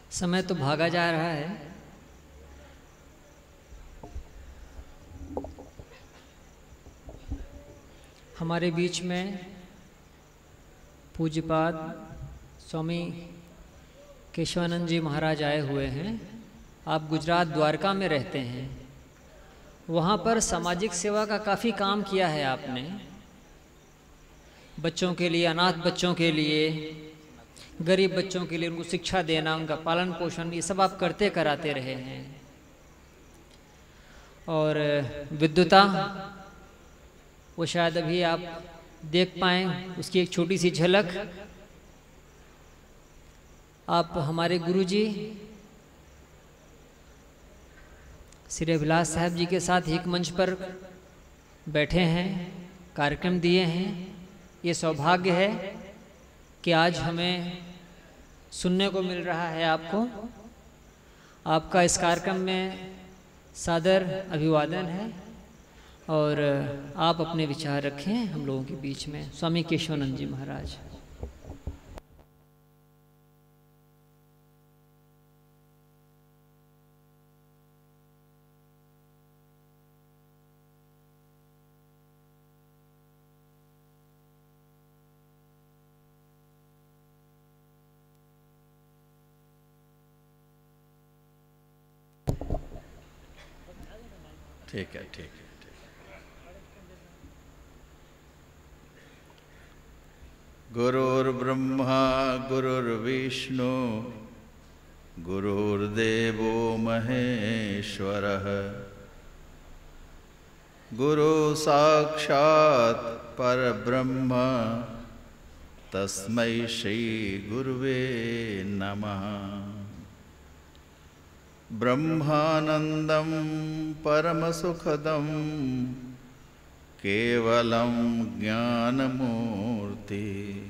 समय तो भागा जा रहा है। हमारे बीच में पूज्यपाद स्वामी केशवानंद जी महाराज आए हुए हैं। आप गुजरात द्वारका में रहते हैं। वहाँ पर सामाजिक सेवा का काफ़ी काम किया है आपने। बच्चों के लिए, अनाथ बच्चों के लिए, गरीब बच्चों के लिए उनको शिक्षा देना, उनका पालन पोषण, ये सब आप करते कराते रहे हैं। और विद्युता, वो शायद अभी आप देख पाएँ, उसकी एक छोटी सी झलक। आप हमारे गुरुजी श्री अभिलाष साहब जी के साथ एक मंच पर बैठे हैं, कार्यक्रम दिए हैं। ये सौभाग्य है कि आज हमें सुनने को मिल रहा है आपको। आपका इस कार्यक्रम में सादर अभिवादन है और आप अपने विचार रखें हम लोगों के बीच में। स्वामी केशवानंद जी महाराज। ठीक है, ठीक है। गुरुर्ब्रह्मा गुरुर्विष्णु गुरुर्देवो महेश्वरः गुरु साक्षात् परब्रह्म तस्मै श्री गुरुवे नमः। ब्रह्मानंदं परमसुखदं केवलं ज्ञानमूर्ति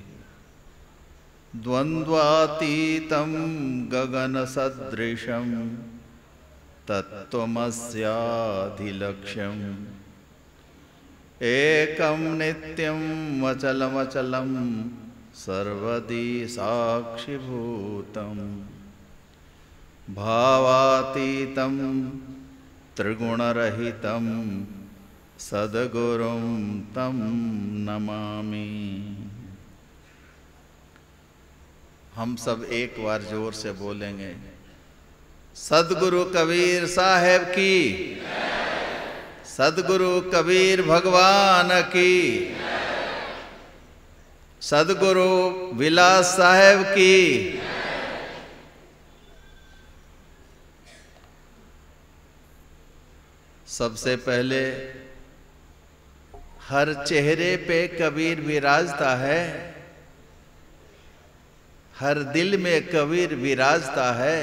द्वन्द्वातीतं गगनसदृशं तत्त्वमस्याधिलक्ष्यम् एकं नित्यं वचलमचलं सर्वदी साक्षिभूतम् भावातीतं त्रिगुणरहितं सद्गुरुं तं नमामि। हम सब एक बार जोर से बोलेंगे, सद्गुरु कबीर साहेब की, सद्गुरु कबीर भगवान की, सद्गुरु विलास साहेब की। सबसे पहले हर चेहरे पे कबीर विराजता है, हर दिल में कबीर विराजता है।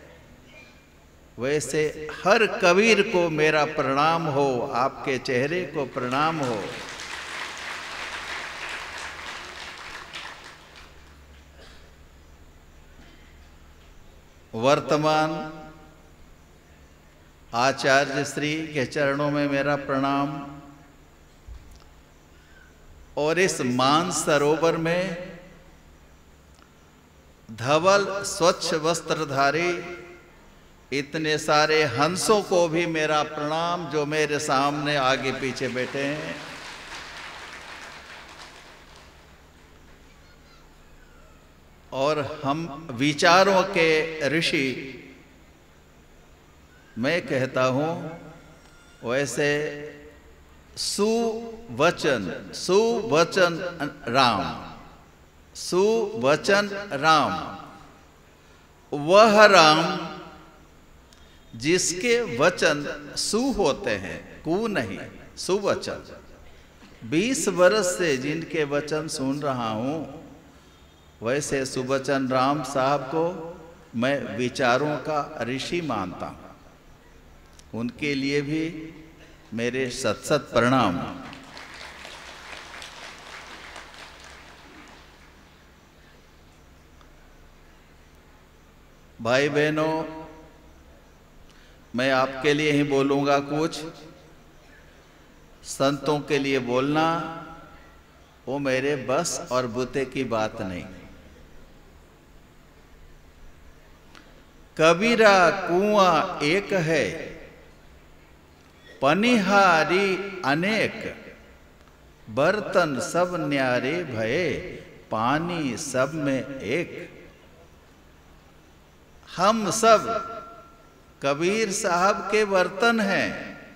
वैसे हर कबीर को मेरा प्रणाम हो, आपके चेहरे को प्रणाम हो। वर्तमान आचार्य श्री के चरणों में मेरा प्रणाम। और इस मानस सरोवर में धवल स्वच्छ वस्त्रधारी इतने सारे हंसों को भी मेरा प्रणाम, जो मेरे सामने आगे पीछे बैठे हैं। और हम विचारों के ऋषि, मैं कहता हूं वैसे सुवचन राम, सुवचन राम, वह राम जिसके वचन सु होते हैं, कु नहीं, सुवचन। 20 वर्ष से जिनके वचन सुन रहा हूं, वैसे सुवचन राम साहब को मैं विचारों का ऋषि मानता हूं। उनके लिए भी मेरे सत सत प्रणाम। भाई बहनों, मैं आपके लिए ही बोलूंगा कुछ। संतों के लिए बोलना वो मेरे बस और बुते की बात नहीं। कबीरा कुआं एक है, पनिहारी अनेक, बर्तन सब न्यारे भये, पानी सब में एक। हम सब कबीर साहब के बर्तन हैं,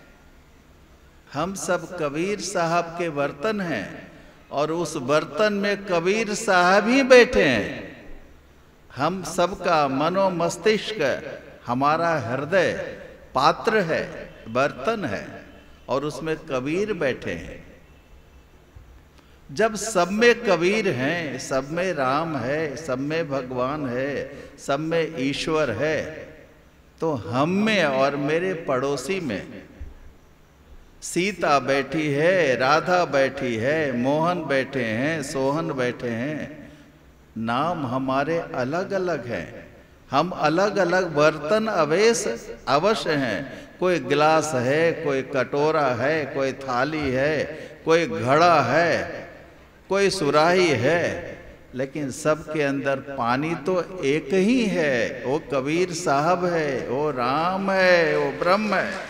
हम सब कबीर साहब के बर्तन हैं, और उस बर्तन में कबीर साहब ही बैठे हैं। हम सबका मनो मस्तिष्क, हमारा हृदय पात्र है, बर्तन है, और उसमें कबीर बैठे हैं। जब सब में कबीर हैं, सब में राम है, सब में भगवान है, सब में ईश्वर है, तो हम में और मेरे पड़ोसी में सीता बैठी है, राधा बैठी है, मोहन बैठे हैं, सोहन बैठे हैं। नाम हमारे अलग अलग हैं, हम अलग अलग बर्तन अवश्य हैं। कोई गिलास है, कोई कटोरा है, कोई थाली है, कोई घड़ा है, कोई सुराही है, लेकिन सबके अंदर पानी तो एक ही है। वो कबीर साहब है, वो राम है, वो ब्रह्म है।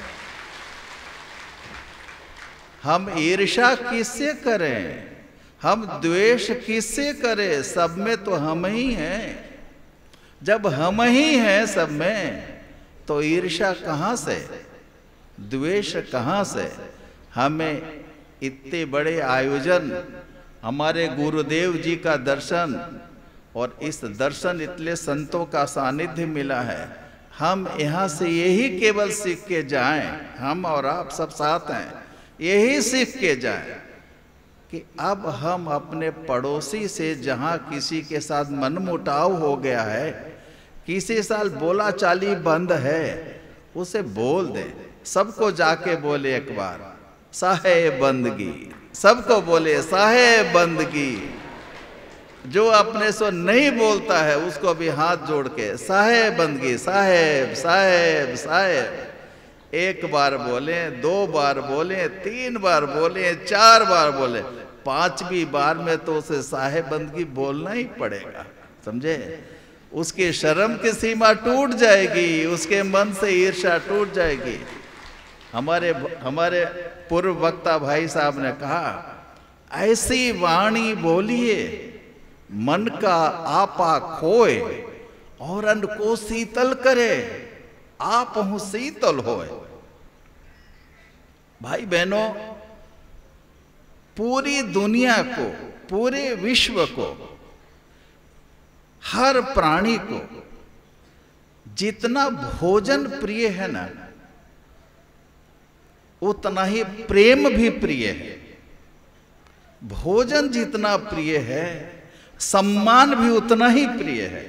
हम ईर्ष्या किससे करें, हम द्वेष किससे करें? सब में तो हम ही हैं। जब हम ही हैं सब में, तो ईर्ष्या कहाँ से, द्वेष कहाँ से? हमें इतने बड़े आयोजन, हमारे गुरुदेव जी का दर्शन, और इस दर्शन इतने संतों का सानिध्य मिला है। हम यहाँ से यही केवल सीख के जाएं, हम और आप सब साथ हैं, यही सीख के जाएं कि अब हम अपने पड़ोसी से जहाँ किसी के साथ मनमुटाव हो गया है, किसी साल बोला चाली बंद है, उसे बोल दें। सबको जाके बोले एक बार साहेब बंदगी, सबको बोले साहेब बंदगी। जो अपने से नहीं बोलता है उसको भी हाथ जोड़ के साहेब बंदगी, साहेब साहेब साहेब। एक बार बोले, दो बार बोले, तीन बार बोले, चार बार बोले, पांचवी बार में तो उसे साहेब बंदगी बोलना ही पड़ेगा, समझे? उसकी शर्म की सीमा टूट जाएगी, उसके मन से ईर्ष्या टूट जाएगी। हमारे पूर्व वक्ता भाई साहब ने कहा, ऐसी वाणी बोलिए मन का आपा खोए, और अन्न को शीतल करे, आप हूं शीतल होए। भाई बहनों, पूरी दुनिया को, पूरे विश्व को, हर प्राणी को जितना भोजन प्रिय है ना, उतना ही प्रेम भी प्रिय है। भोजन जितना प्रिय है, सम्मान भी उतना ही प्रिय है।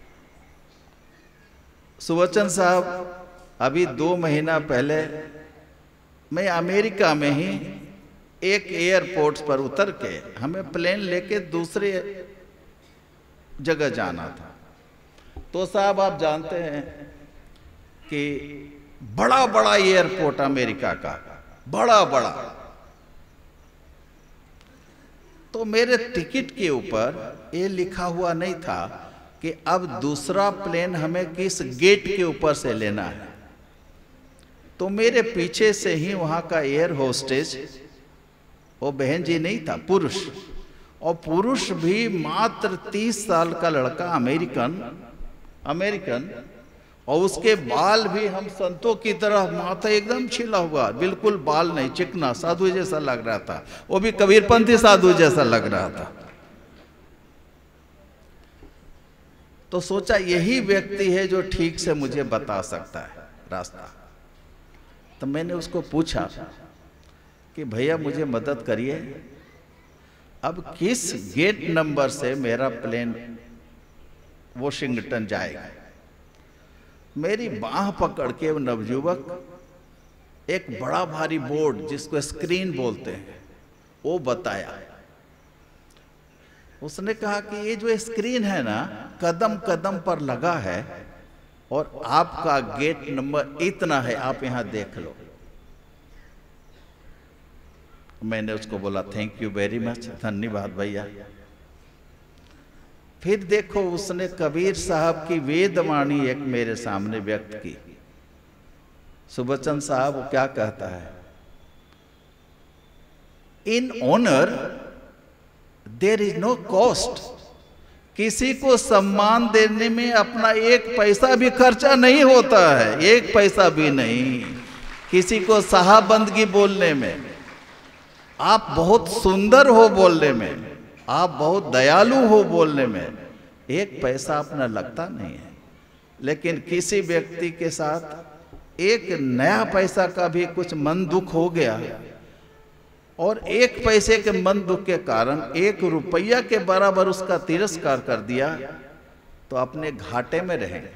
सुवचन साहब, अभी 2 महीना पहले मैं अमेरिका में ही एक एयरपोर्ट पर उतर के, हमें प्लेन लेके दूसरे जगह जाना था। तो साहब आप जानते हैं कि बड़ा बड़ा एयरपोर्ट अमेरिका का, बड़ा बड़ा। तो मेरे टिकट के ऊपर ये लिखा हुआ नहीं था कि अब दूसरा प्लेन हमें किस गेट के ऊपर से लेना है। तो मेरे पीछे से ही वहाँ का एयर होस्टेस, वो बहन जी नहीं था, पुरुष, और पुरुष भी मात्र 30 साल का लड़का, अमेरिकन, और उसके बाल भी हम संतों की तरह, माथा एकदम छिला हुआ, बिल्कुल बाल नहीं, चिकना, साधु जैसा लग रहा था। वो भी कबीरपंथी साधु जैसा लग रहा था। तो सोचा यही व्यक्ति है जो ठीक से मुझे बता सकता है रास्ता। तो मैंने उसको पूछा कि भैया मुझे मदद करिए, अब किस गेट नंबर से मेरा प्लेन वॉशिंगटन जाएगा? मेरी बाह पकड़ के वो नवयुवक एक बड़ा भारी बोर्ड, जिसको स्क्रीन बोलते हैं, वो बताया। उसने कहा कि ये जो स्क्रीन है ना, कदम कदम पर लगा है, और आपका गेट नंबर इतना है, आप यहां देख लो। मैंने उसको बोला थैंक यू वेरी मच, धन्यवाद भैया। फिर देखो उसने कबीर साहब की वेदवाणी एक मेरे सामने व्यक्त की। सुबचन साहब वो क्या कहता है, in honour there is no cost. किसी को सम्मान देने में अपना एक पैसा भी खर्चा नहीं होता है, एक पैसा भी नहीं। किसी को साहबंदगी बोलने में, आप बहुत सुंदर हो बोलने में, आप बहुत दयालु हो बोलने में एक पैसा अपना लगता नहीं है। लेकिन किसी व्यक्ति के साथ एक नया पैसा का भी कुछ मन दुख हो गया और एक पैसे के मन दुख के कारण 1 रुपया के बराबर उसका तिरस्कार कर दिया तो अपने घाटे में रहेंगे।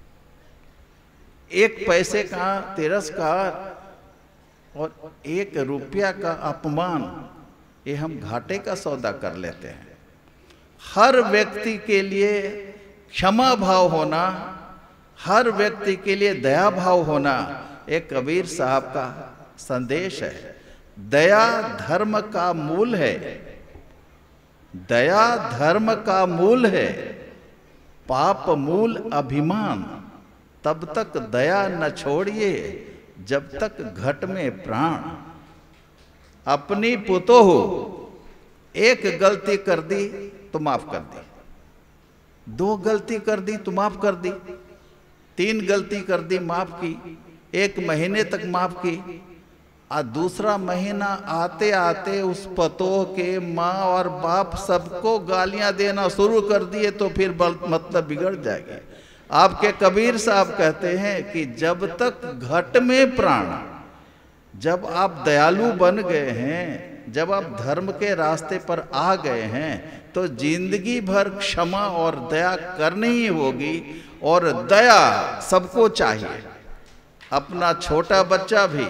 1 पैसे का तिरस्कार और 1 रुपया का अपमान, ये हम घाटे का सौदा कर लेते हैं। हर व्यक्ति के लिए क्षमा भाव होना, हर व्यक्ति के लिए दया भाव होना एक कबीर साहब का संदेश है। दया धर्म का मूल है, दया धर्म का मूल है। पाप मूल अभिमान, तब तक दया न छोड़िए जब तक घट में प्राण। अपनी पुतोह 1 गलती कर दी तो माफ कर दी, 2 गलती कर दी तो माफ कर दी, 3 गलती कर दी माफ की, 1 महीने तक माफ की। और दूसरा महीना आते आते उस पतोह के माँ और बाप सबको गालियां देना शुरू कर दिए तो फिर मतलब बिगड़ जाएगी। आपके कबीर साहब कहते हैं कि जब तक घट में प्राण, जब आप दयालु बन गए हैं, जब आप धर्म के रास्ते पर आ गए हैं तो जिंदगी भर क्षमा और दया करनी ही होगी। और दया सबको चाहिए। अपना छोटा बच्चा भी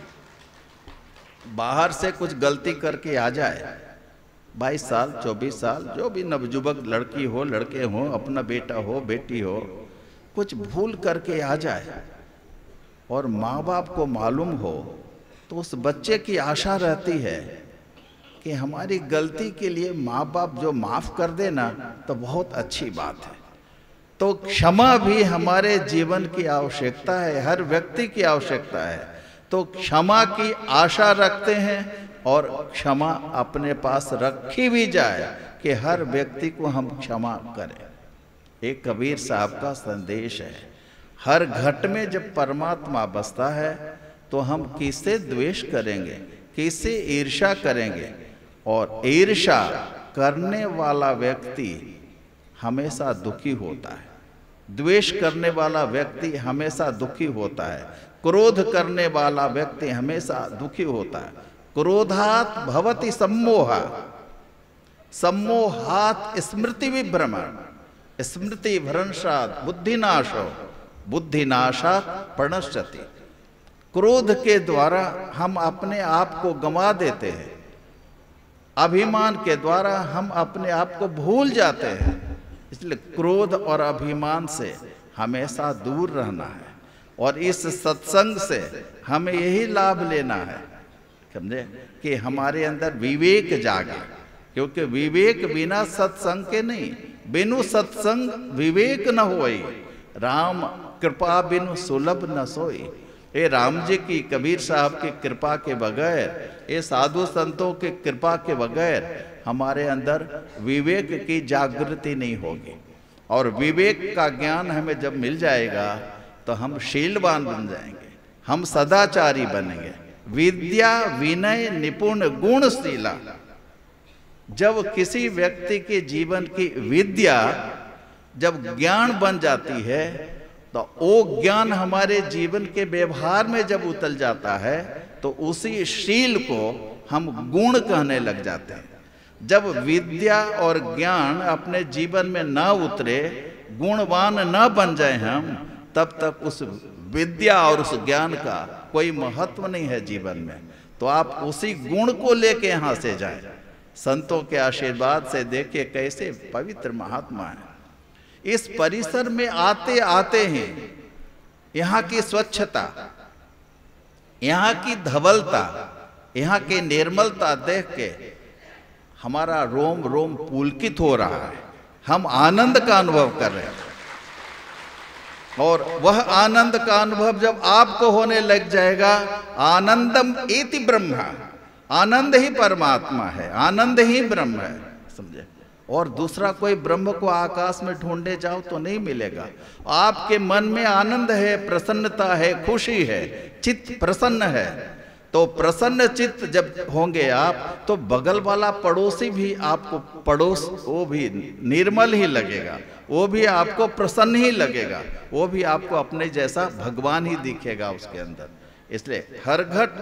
बाहर से कुछ गलती करके आ जाए, 22 साल 24 साल जो भी नवजुवक लड़की हो लड़के हो, अपना बेटा हो बेटी हो, कुछ भूल करके आ जाए और माँ बाप को मालूम हो तो उस बच्चे की आशा रहती है कि हमारी गलती के लिए माँ बाप जो माफ कर देना तो बहुत अच्छी बात है। तो क्षमा भी हमारे जीवन की आवश्यकता है, हर व्यक्ति की आवश्यकता है। तो क्षमा की आशा रखते हैं और क्षमा अपने पास रखी भी जाए कि हर व्यक्ति को हम क्षमा करें। एक कबीर साहब का संदेश है, हर घट में जब परमात्मा बसता है तो हम किससे द्वेष करेंगे, किससे ईर्ष्या करेंगे। और ईर्ष्या करने वाला व्यक्ति हमेशा दुखी होता है, द्वेष करने वाला व्यक्ति हमेशा दुखी होता है, क्रोध करने वाला व्यक्ति हमेशा दुखी होता है। क्रोधात भवति सम्मोहा, सम्मोहात स्मृति विभ्रमण, स्मृति भ्रंशात बुद्धिनाशो, बुद्धिनाशात प्रणश्यति। क्रोध के द्वारा हम अपने आप को गंवा देते हैं, अभिमान के द्वारा हम अपने आप को भूल जाते हैं। इसलिए क्रोध और अभिमान से हमेशा दूर रहना है और इस सत्संग से हमें यही लाभ लेना है, समझे, कि हमारे अंदर विवेक जागे। क्योंकि विवेक बिना सत्संग के नहीं, बिनु सत्संग विवेक न होई, राम कृपा बिनु सुलभ न सोई। ये राम जी की, कबीर साहब की कृपा के बगैर, ये साधु संतों की कृपा के बगैर हमारे अंदर विवेक की जागृति नहीं होगी। और विवेक का ज्ञान हमें जब मिल जाएगा तो हम शीलवान बन जाएंगे, हम सदाचारी बनेंगे। विद्या विनय निपुण गुणशीला। जब किसी व्यक्ति के जीवन की विद्या जब ज्ञान बन जाती है तो वो ज्ञान हमारे जीवन के व्यवहार में जब उतर जाता है तो उसी शील को हम गुण कहने लग जाते हैं। जब विद्या और ज्ञान अपने जीवन में न उतरे, गुणवान न बन जाए हम, तब तक उस विद्या और उस ज्ञान का कोई महत्व नहीं है जीवन में। तो आप उसी गुण को लेके यहाँ से जाएं। संतों के आशीर्वाद से देखिए कैसे पवित्र महात्मा है। इस परिसर में आते आते ही यहाँ की स्वच्छता, यहाँ की धवलता, यहाँ की निर्मलता देख के हमारा रोम रोम पुलकित हो रहा है। हम आनंद का अनुभव कर रहे हैं। और वह आनंद का अनुभव जब आपको होने लग जाएगा, आनंदम इति ब्रह्मा, आनंद ही परमात्मा है, आनंद ही ब्रह्म है, समझे। और दूसरा कोई ब्रह्म को आकाश में ढूंढने जाओ तो नहीं मिलेगा। आपके मन में आनंद है, प्रसन्नता है, खुशी है, चित्त प्रसन्न है, तो प्रसन्न चित्त जब होंगे आप, तो बगल वाला पड़ोसी भी आपको वो भी निर्मल ही लगेगा, वो भी आपको प्रसन्न ही लगेगा, वो भी आपको अपने जैसा भगवान ही दिखेगा उसके अंदर। इसलिए हर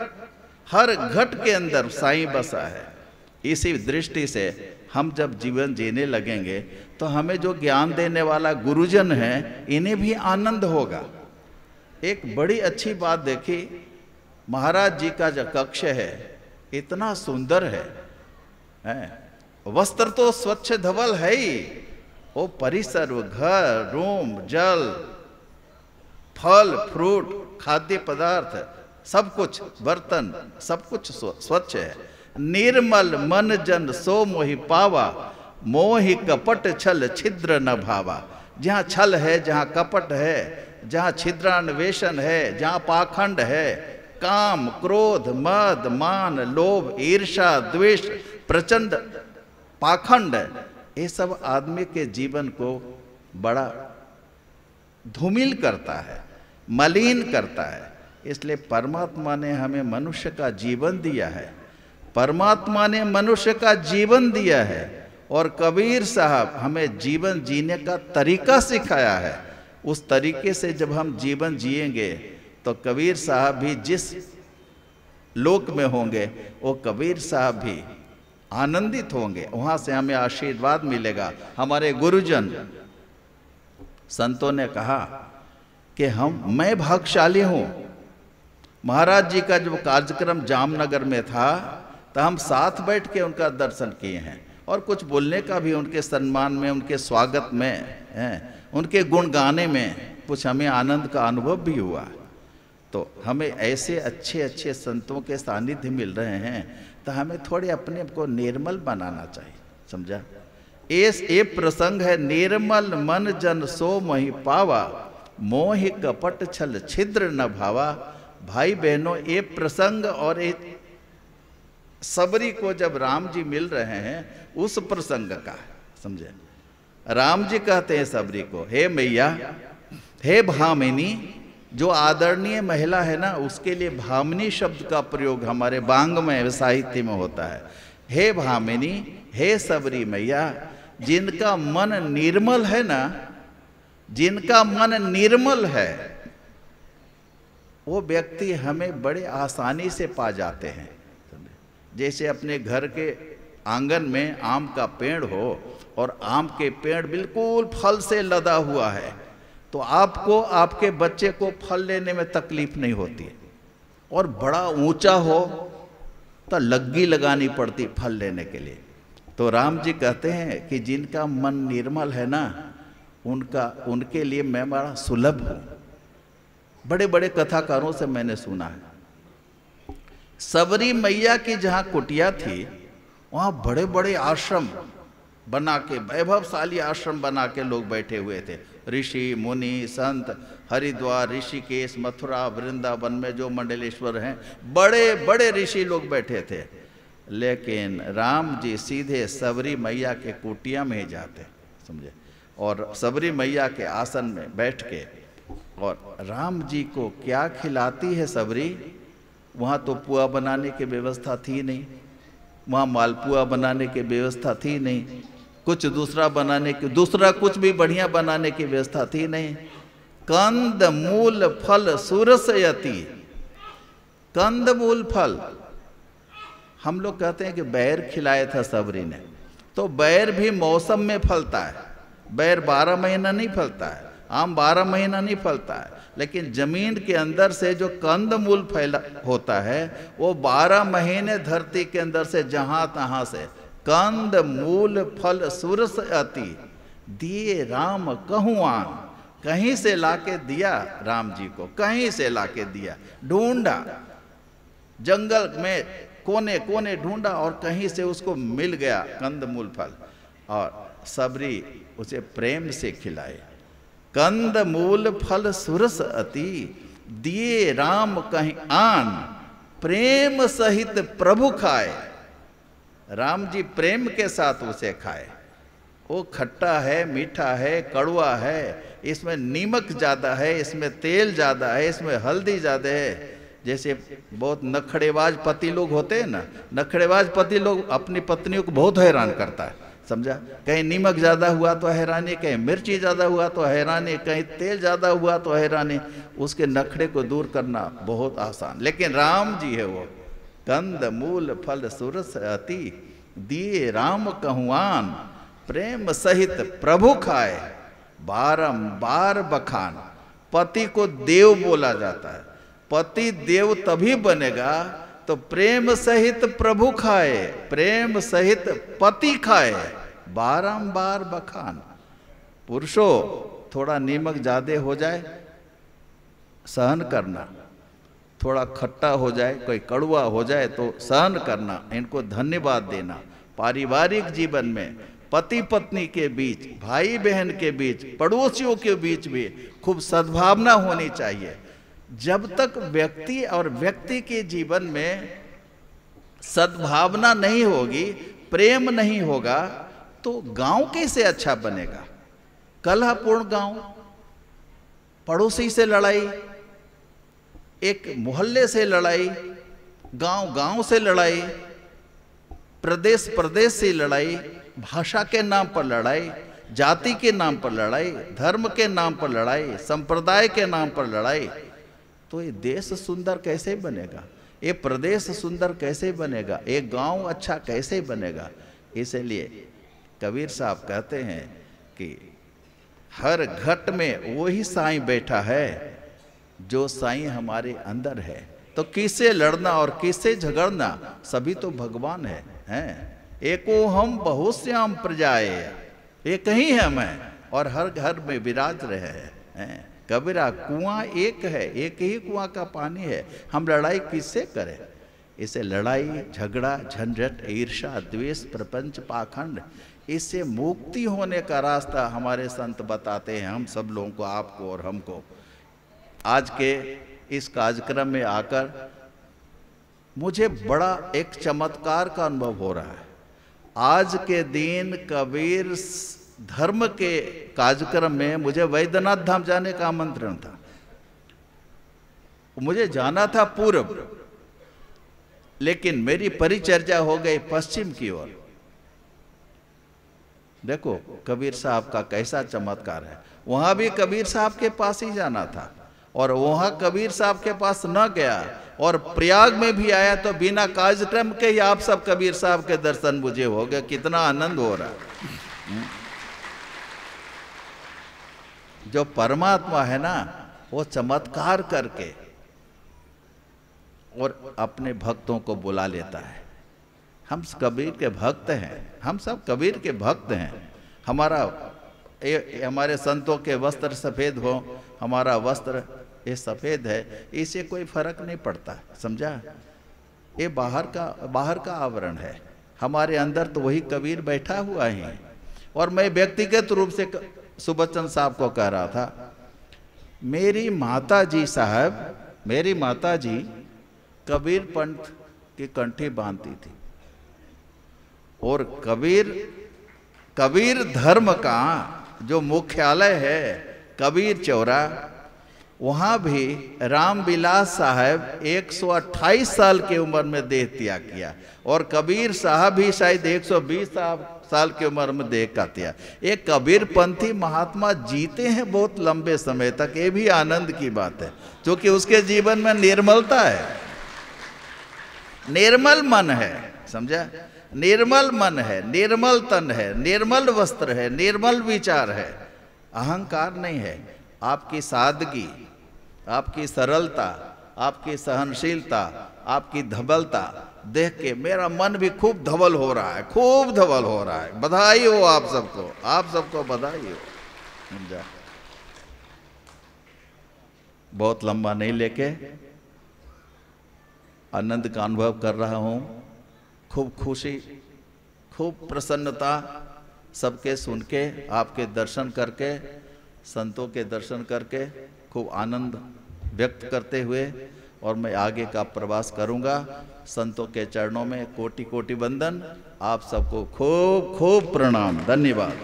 घट के अंदर साईं बसा है। इसी दृष्टि से हम जब जीवन जीने लगेंगे तो हमें जो ज्ञान देने वाला गुरुजन है, इन्हें भी आनंद होगा। एक बड़ी अच्छी बात देखी, महाराज जी का जो कक्ष है इतना सुंदर है, वस्त्र तो स्वच्छ धवल है ही, वो परिसर, वो घर, रूम, जल, फल फ्रूट, खाद्य पदार्थ, सब कुछ, बर्तन, सब कुछ स्वच्छ है। निर्मल मन जन सो मोहि पावा, मोहि कपट छल छिद्र न भावा। जहाँ छल है, जहाँ कपट है, जहाँ छिद्रान्वेषण है, जहाँ पाखंड है, काम, क्रोध, मद, मान, लोभ, ईर्षा, द्वेष, प्रचंड पाखंड, ये सब आदमी के जीवन को बड़ा धूमिल करता है, मलिन करता है। इसलिए परमात्मा ने हमें मनुष्य का जीवन दिया है, परमात्मा ने मनुष्य का जीवन दिया है, और कबीर साहब हमें जीवन जीने का तरीका सिखाया है। उस तरीके से जब हम जीवन जिएंगे तो कबीर साहब भी जिस लोक में होंगे, वो कबीर साहब भी आनंदित होंगे, वहां से हमें आशीर्वाद मिलेगा। हमारे गुरुजन संतों ने कहा कि मैं भाग्यशाली हूं। महाराज जी का जो कार्यक्रम जामनगर में था, तो हम साथ बैठ के उनका दर्शन किए हैं, और कुछ बोलने का भी उनके सम्मान में, उनके स्वागत में, उनके गुण गाने में कुछ हमें आनंद का अनुभव भी हुआ। तो हमें ऐसे अच्छे अच्छे संतों के सानिध्य मिल रहे हैं, तो हमें थोड़े अपने को निर्मल बनाना चाहिए, समझा। ये प्रसंग है, निर्मल मन जन सो मोहि पावा, मोहि कपट छल छिद्र न भावा। भाई बहनों, ये प्रसंग और एक सबरी को जब राम जी मिल रहे हैं, उस प्रसंग का, समझे। राम जी कहते हैं सबरी को, हे मैया, हे भामिनी, जो आदरणीय महिला है ना, उसके लिए भामिनी शब्द का प्रयोग हमारे बांग में, साहित्य में होता है। हे भामिनी, हे सबरी मैया, जिनका मन निर्मल है ना, जिनका मन निर्मल है, वो व्यक्ति हमें बड़े आसानी से पा जाते हैं। जैसे अपने घर के आंगन में आम का पेड़ हो, और आम के पेड़ बिल्कुल फल से लदा हुआ है, तो आपको, आपके बच्चे को फल लेने में तकलीफ नहीं होती। और बड़ा ऊंचा हो तो लग्गी लगानी पड़ती फल लेने के लिए। तो राम जी कहते हैं कि जिनका मन निर्मल है ना, उनके लिए मैं बड़ा सुलभ हूँ। बड़े बड़े कथाकारों से मैंने सुना है, सबरी मैया की जहाँ कुटिया थी, वहाँ बड़े बड़े आश्रम बना के, वैभवशाली आश्रम बना के लोग बैठे हुए थे। ऋषि मुनि संत, हरिद्वार, ऋषिकेश, मथुरा, वृंदावन में जो मंडलेश्वर हैं, बड़े बड़े ऋषि लोग बैठे थे। लेकिन राम जी सीधे सबरी मैया के कुटिया में ही जाते, समझे, और सबरी मैया के आसन में बैठ के, और राम जी को क्या खिलाती है सबरी। वहाँ तो पुआ बनाने की व्यवस्था थी नहीं, वहाँ मालपुआ बनाने की व्यवस्था थी नहीं, कुछ दूसरा कुछ भी बढ़िया बनाने की व्यवस्था थी नहीं। कंद मूल फल सुरसयति, कंद मूल फल। हम लोग कहते हैं कि बैर खिलाया था सबरी ने, तो बैर भी मौसम में फलता है। बैर 12 महीना नहीं फलता है, आम 12 महीना नहीं फलता है, लेकिन जमीन के अंदर से जो कंद मूल फैला होता है, वो 12 महीने धरती के अंदर से जहां तहां से कंद मूल फल सुरस अति दिए राम कहूआन, कहीं से लाके दिया राम जी को, कहीं से लाके दिया, ढूंढा जंगल में, कोने कोने ढूंढा, और कहीं से उसको मिल गया कंद मूल फल। और सबरी उसे प्रेम से खिलाए। कंद मूल फल सुरस अति, दिए राम कहीं आन, प्रेम सहित प्रभु खाए। राम जी प्रेम के साथ उसे खाए। वो खट्टा है, मीठा है, कड़वा है, इसमें नीमक ज़्यादा है, इसमें तेल ज़्यादा है, इसमें हल्दी ज़्यादा है। जैसे बहुत नखड़ेबाज पति लोग होते हैं ना, नखड़ेबाज पति लोग अपनी पत्नियों को बहुत हैरान करता है, समझा। कहीं नीमक ज़्यादा हुआ तो हैरानी, कहीं मिर्ची ज़्यादा हुआ तो हैरानी, कहीं तेल ज़्यादा हुआ तो हैरानी। उसके नखड़े को दूर करना बहुत आसान। लेकिन राम जी है वो, कंद मूल फल सुरस अति, दिए राम कहुआन, प्रेम सहित प्रभु खाए, बारंबार बखान। पति को देव बोला जाता है। पति देव तभी बनेगा तो प्रेम सहित प्रभु खाए, प्रेम सहित पति खाए, बारंबार बखान। पुरुषों, थोड़ा नीमक ज्यादा हो जाए सहन करना, थोड़ा खट्टा हो जाए, कोई कड़वा हो जाए तो सहन करना, इनको धन्यवाद देना। पारिवारिक जीवन में पति पत्नी के बीच, भाई बहन के बीच, पड़ोसियों के बीच भी खूब सद्भावना होनी चाहिए। जब तक व्यक्ति और व्यक्ति के जीवन में सद्भावना नहीं होगी, प्रेम नहीं होगा, तो गांव कैसे अच्छा बनेगा। कलहपूर्ण गांव, पड़ोसी से लड़ाई, एक मोहल्ले से लड़ाई, गांव गांव से लड़ाई, प्रदेश प्रदेश से लड़ाई, भाषा के नाम पर लड़ाई, जाति के नाम पर लड़ाई, धर्म के नाम पर लड़ाई, संप्रदाय के नाम पर लड़ाई, तो ये देश सुंदर कैसे बनेगा, ये प्रदेश सुंदर कैसे बनेगा, ये गांव अच्छा कैसे बनेगा। इसलिए कबीर साहब कहते हैं कि हर घट में वही साईं बैठा है जो साईं हमारे अंदर है। तो किससे लड़ना और किससे झगड़ना, सभी तो भगवान है, हैं। एको हम बहुश्याम प्रजाए, एक ही है मैं और हर घर में विराज रहे हैं। कबीरा कुआं एक है, एक ही कुआं का पानी है, हम लड़ाई किससे करें। इसे लड़ाई झगड़ा झंझट ईर्ष्या द्वेष प्रपंच पाखंड, इससे मुक्ति होने का रास्ता हमारे संत बताते हैं हम सब लोगों को, आपको और हमको। आज के इस कार्यक्रम में आकर मुझे बड़ा एक चमत्कार का अनुभव हो रहा है। आज के दिन कबीर धर्म के कार्यक्रम में मुझे वैद्यनाथ धाम जाने का आमंत्रण था। मुझे जाना था पूर्व, लेकिन मेरी परिचर्या हो गई पश्चिम की ओर। देखो कबीर साहब का कैसा चमत्कार है। वहां भी कबीर साहब के पास ही जाना था और वहां कबीर साहब के पास न गया, और प्रयाग में भी आया तो बिना कार्यक्रम के ही आप सब कबीर साहब के दर्शन मुझे हो गए। कितना आनंद हो रहा है। जो परमात्मा है ना, वो चमत्कार करके और अपने भक्तों को बुला लेता है। हम कबीर के भक्त हैं, हम सब कबीर के भक्त हैं। हमारे संतों के वस्त्र सफ़ेद हो, हमारा वस्त्र ये सफ़ेद है, इससे कोई फर्क नहीं पड़ता, समझा। ये बाहर का आवरण है, हमारे अंदर तो वही कबीर बैठा हुआ है। और मैं व्यक्तिगत रूप से सुबचन साहब को कह रहा था, मेरी माता जी साहब, मेरी माता जी कबीर पंथ की कंठी बांधती थी, और कबीर धर्म का जो मुख्यालय है कबीर चौरा, वहाँ भी रामविलास साहब 128 साल की उम्र में देह त्याग किया, और कबीर साहब भी शायद 120 साल की उम्र में देह का त्याग। एक कबीर पंथी महात्मा जीते हैं बहुत लंबे समय तक, ये भी आनंद की बात है, क्योंकि उसके जीवन में निर्मलता है, निर्मल मन है, समझा। निर्मल मन है, निर्मल तन है, निर्मल वस्त्र है, निर्मल विचार है, अहंकार नहीं है। आपकी सादगी, आपकी सरलता, आपकी सहनशीलता, आपकी धवलता देख के मेरा मन भी खूब धवल हो रहा है, खूब धवल हो रहा है। बधाई हो आप सबको, आप सबको बधाई हो, समझा। बहुत लंबा नहीं लेके आनंद का अनुभव कर रहा हूँ, खूब खुशी, खूब प्रसन्नता, सबके सुन के, आपके दर्शन करके, संतों के दर्शन करके खूब आनंद व्यक्त करते हुए और मैं आगे का प्रवास करूंगा। संतों के चरणों में कोटि कोटि वंदन। आप सबको खूब खूब प्रणाम। धन्यवाद।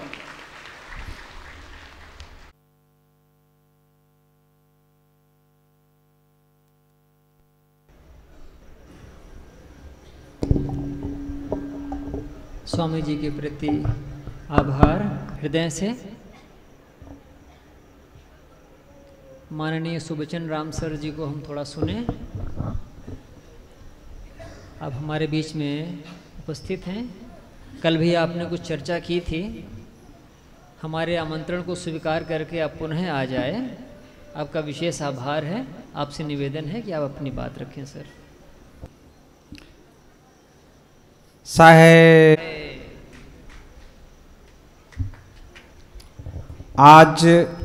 स्वामी जी के प्रति आभार हृदय से। माननीय सुबचन राम सर जी को हम थोड़ा सुने। अब हमारे बीच में उपस्थित हैं। कल भी आपने कुछ चर्चा की थी, हमारे आमंत्रण को स्वीकार करके आप पुनः आ जाए। आपका विशेष आभार है। आपसे निवेदन है कि आप अपनी बात रखें सर। साहेब, आज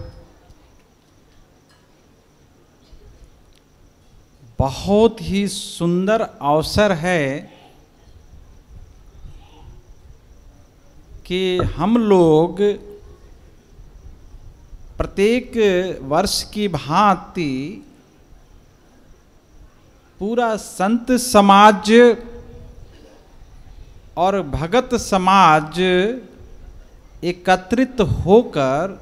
बहुत ही सुंदर अवसर है कि हम लोग प्रत्येक वर्ष की भांति पूरा संत समाज और भगत समाज एकत्रित होकर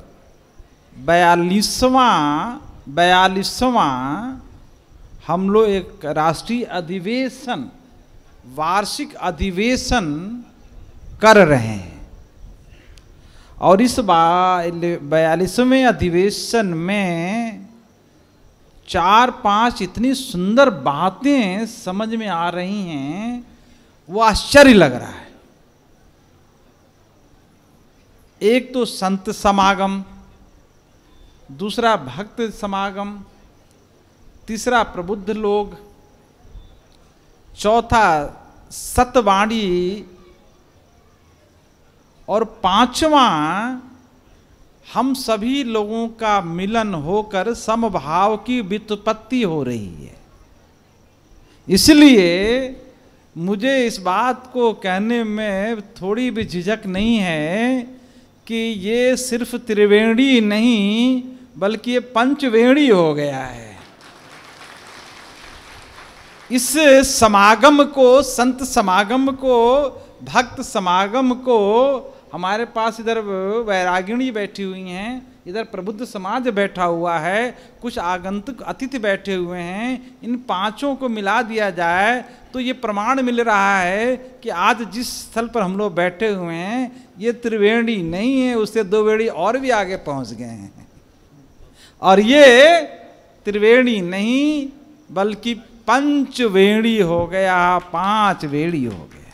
42वां हम लोग एक राष्ट्रीय अधिवेशन, वार्षिक अधिवेशन कर रहे हैं। और इस 42वें अधिवेशन में 4-5 इतनी सुंदर बातें समझ में आ रही हैं, वो आश्चर्य लग रहा है। एक तो संत समागम, दूसरा भक्त समागम, तीसरा प्रबुद्ध लोग, चौथा सतवाणी और पांचवा हम सभी लोगों का मिलन होकर समभाव की व्युत्पत्ति हो रही है। इसलिए मुझे इस बात को कहने में थोड़ी भी झिझक नहीं है कि ये सिर्फ त्रिवेणी नहीं बल्कि ये पंचवेणी हो गया है। इस समागम को, संत समागम को, भक्त समागम को, हमारे पास इधर वैरागिणी बैठी हुई हैं, इधर प्रबुद्ध समाज बैठा हुआ है, कुछ आगंतुक अतिथि बैठे हुए हैं, इन पांचों को मिला दिया जाए तो ये प्रमाण मिल रहा है कि आज जिस स्थल पर हम लोग बैठे हुए हैं ये त्रिवेणी नहीं है, उससे 2 वेणी और भी आगे पहुंच गए हैं। और ये त्रिवेणी नहीं बल्कि पंचवेणी हो गया, 5 वेणी हो गया।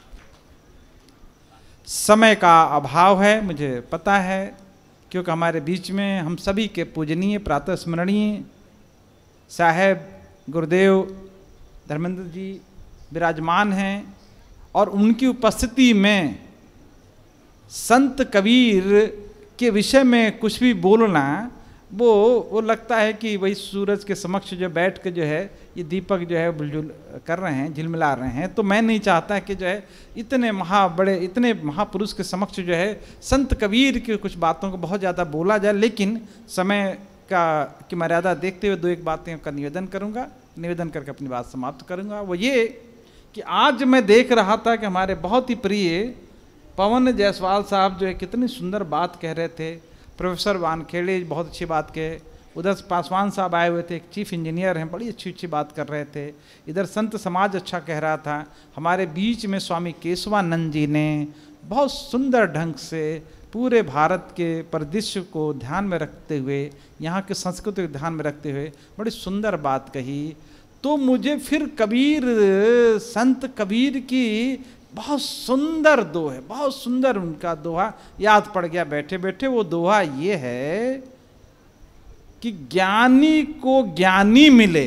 समय का अभाव है, मुझे पता है, क्योंकि हमारे बीच में हम सभी के पूजनीय प्रातः स्मरणीय साहेब गुरुदेव धर्मेंद्र जी विराजमान हैं और उनकी उपस्थिति में संत कबीर के विषय में कुछ भी बोलना वो लगता है कि वही सूरज के समक्ष जो बैठ के जो है ये दीपक जो है बुलझुल कर रहे हैं, झिलमिला रहे हैं। तो मैं नहीं चाहता कि जो है इतने महापुरुष के समक्ष जो है संत कबीर की कुछ बातों को बहुत ज़्यादा बोला जाए, लेकिन समय की मर्यादा देखते हुए 2-1 बातें का निवेदन करूँगा, निवेदन करके अपनी बात समाप्त करूँगा। वो ये कि आज मैं देख रहा था कि हमारे बहुत ही प्रिय पवन जायसवाल साहब जो है कितनी सुंदर बात कह रहे थे, प्रोफेसर वानखेड़े बहुत अच्छी बात कहे, उधर पासवान साहब आए हुए थे, एक चीफ इंजीनियर हैं, बड़ी अच्छी बात कर रहे थे, इधर संत समाज अच्छा कह रहा था। हमारे बीच में स्वामी केशवानंद जी ने बहुत सुंदर ढंग से पूरे भारत के परिदृश्य को ध्यान में रखते हुए, यहाँ के संस्कृति को ध्यान में रखते हुए बड़ी सुंदर बात कही। तो मुझे फिर कबीर, संत कबीर की बहुत सुंदर दोहा, बहुत सुंदर उनका दोहा याद पड़ गया बैठे बैठे। वो दोहा ये है कि ज्ञानी को ज्ञानी मिले,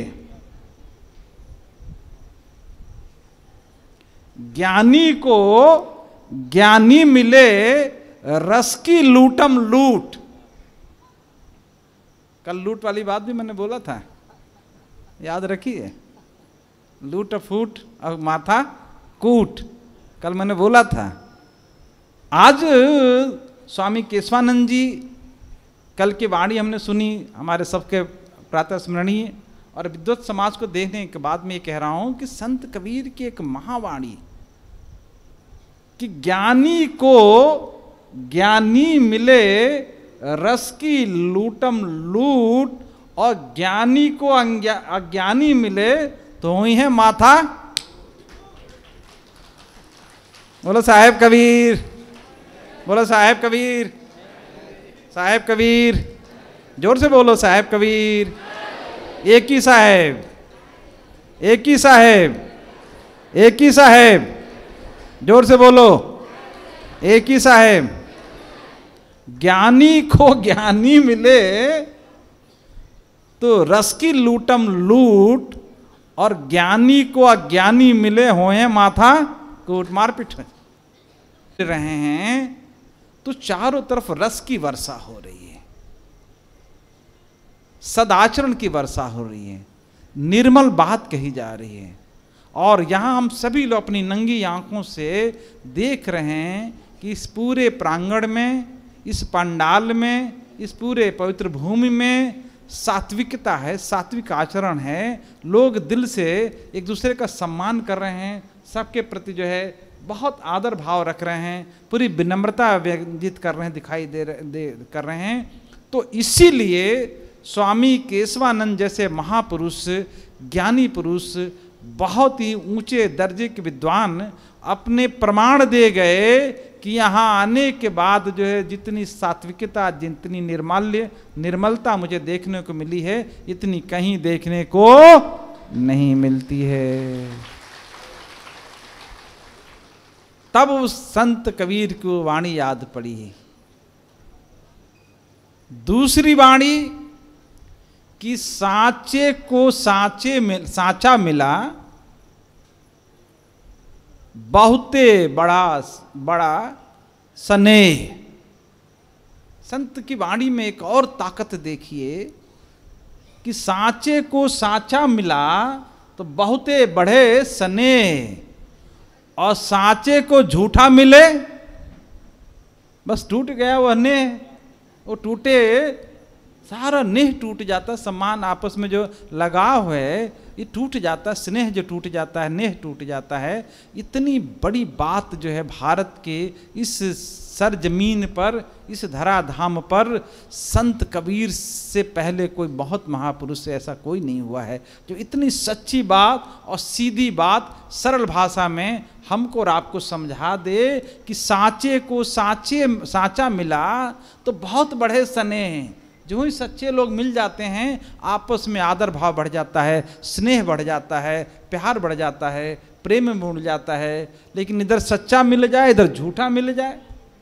ज्ञानी को ज्ञानी मिले, रस की लूटम लूट। कल लूट वाली बात भी मैंने बोला था, याद रखिए, लूट फूट और माथा कूट, कल मैंने बोला था। आज स्वामी केशवानंद जी कल की वाणी हमने सुनी, हमारे सबके प्रातः स्मरणीय, और विद्वत समाज को देखने के बाद मैं ये कह रहा हूं कि संत कबीर की एक महावाणी कि ज्ञानी को ज्ञानी मिले रस की लूटम लूट, और ज्ञानी को अज्ञानी मिले तो ही है माथा। बोलो साहेब कबीर, बोलो साहेब कबीर, साहेब कबीर, जोर से बोलो साहेब कबीर। एक ही साहेब, एक ही साहेब, एक ही साहेब, जोर से बोलो एक ही साहेब। ज्ञानी को ज्ञानी मिले तो रस की लूटम लूट, और ज्ञानी को अज्ञानी मिले होए माथा कूट। मारपीट रहे हैं तो चारों तरफ रस की वर्षा हो रही है, सदाचरण की वर्षा हो रही है, निर्मल बात कही जा रही है, और यहां हम सभी लोग अपनी नंगी आंखों से देख रहे हैं कि इस पूरे प्रांगण में, इस पंडाल में, इस पूरे पवित्र भूमि में सात्विकता है, सात्विक आचरण है। लोग दिल से एक दूसरे का सम्मान कर रहे हैं, सबके प्रति जो है बहुत आदर भाव रख रहे हैं, पूरी विनम्रता व्यंजित कर रहे हैं, दिखाई कर रहे हैं। तो इसीलिए स्वामी केशवानंद जैसे महापुरुष, ज्ञानी पुरुष, बहुत ही ऊंचे दर्जे के विद्वान अपने प्रमाण दे गए कि यहाँ आने के बाद जो है जितनी सात्विकता, जितनी निर्मलता मुझे देखने को मिली है, इतनी कहीं देखने को नहीं मिलती है। तब उस संत कबीर को वाणी याद पड़ी। दूसरी वाणी कि साचे को साचा मिला, बहुते बड़ा स्नेह। संत की वाणी में एक और ताकत देखिए कि साचे को साचा मिला तो बहुते बढ़े स्नेह, और साचे को झूठा मिले बस टूट गया वह नेह। वो टूटे, सारा नेह टूट जाता, सम्मान आपस में जो लगाव है ये टूट जाता, स्नेह जो टूट जाता है, नेह टूट जाता है। इतनी बड़ी बात जो है भारत के इस सरजमीन पर, इस धराधाम पर संत कबीर से पहले कोई बहुत महापुरुष से ऐसा कोई नहीं हुआ है जो इतनी सच्ची बात और सीधी बात सरल भाषा में हमको और आपको समझा दे कि साचे को साचा मिला तो बहुत बढ़े स्नेह। जो ही सच्चे लोग मिल जाते हैं आपस में आदर भाव बढ़ जाता है, स्नेह बढ़ जाता है, प्यार बढ़ जाता है, प्रेम में बढ़ जाता है। लेकिन इधर सच्चा मिल जाए, इधर झूठा मिल जाए,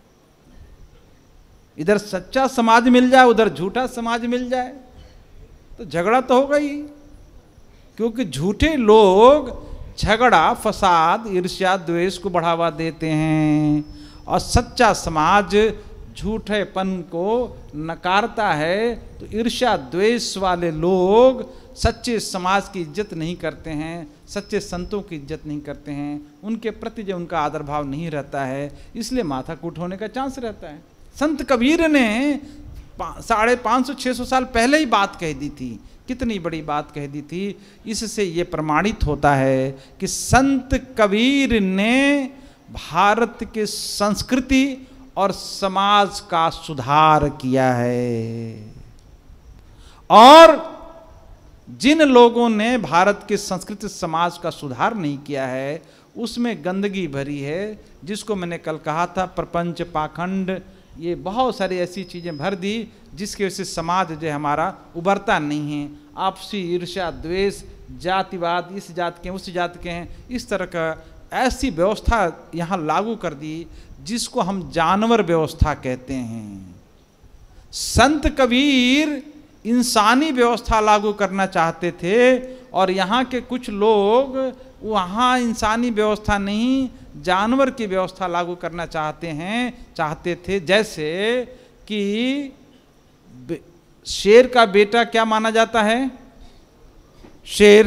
इधर सच्चा समाज मिल जाए, उधर झूठा समाज मिल जाए, तो झगड़ा तो होगा ही। क्योंकि झूठे लोग झगड़ा, फसाद, ईर्ष्या, द्वेष को बढ़ावा देते हैं, और सच्चा समाज झूठेपन को नकारता है। तो ईर्ष्या द्वेष वाले लोग सच्चे समाज की इज्जत नहीं करते हैं, सच्चे संतों की इज्जत नहीं करते हैं, उनके प्रति जो उनका आदर भाव नहीं रहता है, इसलिए माथाकूट होने का चांस रहता है। संत कबीर ने 550-600 साल पहले ही बात कह दी थी। कितनी बड़ी बात कह दी थी। इससे ये प्रमाणित होता है कि संत कबीर ने भारत के संस्कृति और समाज का सुधार किया है। और जिन लोगों ने भारत के संस्कृति समाज का सुधार नहीं किया है उसमें गंदगी भरी है, जिसको मैंने कल कहा था प्रपंच, पाखंड, ये बहुत सारी ऐसी चीज़ें भर दी जिसकी वजह से समाज जो है हमारा उभरता नहीं है। आपसी ईर्ष्या, द्वेष, जातिवाद, इस जात के उस जात के हैं, इस तरह का ऐसी व्यवस्था यहाँ लागू कर दी जिसको हम जानवर व्यवस्था कहते हैं। संत कबीर इंसानी व्यवस्था लागू करना चाहते थे और यहाँ के कुछ लोग वहाँ इंसानी व्यवस्था नहीं, जानवर की व्यवस्था लागू करना चाहते थे। जैसे कि शेर का बेटा क्या माना जाता है? शेर।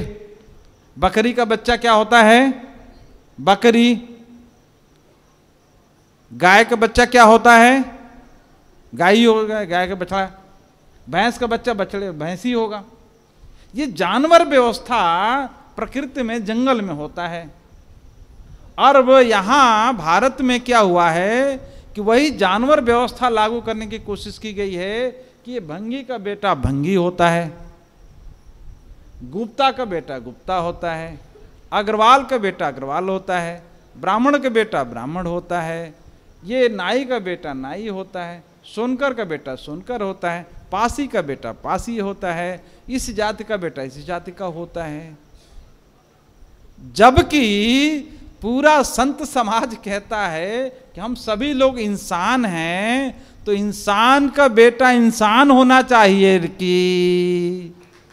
बकरी का बच्चा क्या होता है? बकरी। गाय का बच्चा क्या होता है? गाय ही होगा, गाय का बछड़ा। भैंस का बच्चा बछड़े भैंस ही होगा। ये जानवर व्यवस्था प्रकृति में जंगल में होता है। और वो यहाँ भारत में क्या हुआ है कि वही जानवर व्यवस्था लागू करने की कोशिश की गई है कि ये भंगी का बेटा भंगी होता है, गुप्ता का बेटा गुप्ता होता है, अग्रवाल का बेटा अग्रवाल होता है, ब्राह्मण का बेटा ब्राह्मण होता है, ये नाई का बेटा नाई होता है, सोनकर का बेटा सोनकर होता है, पासी का बेटा पासी होता है, इस जाति का बेटा इस जाति का होता है। जबकि पूरा संत समाज कहता है कि हम सभी लोग इंसान हैं, तो इंसान का बेटा इंसान होना चाहिए कि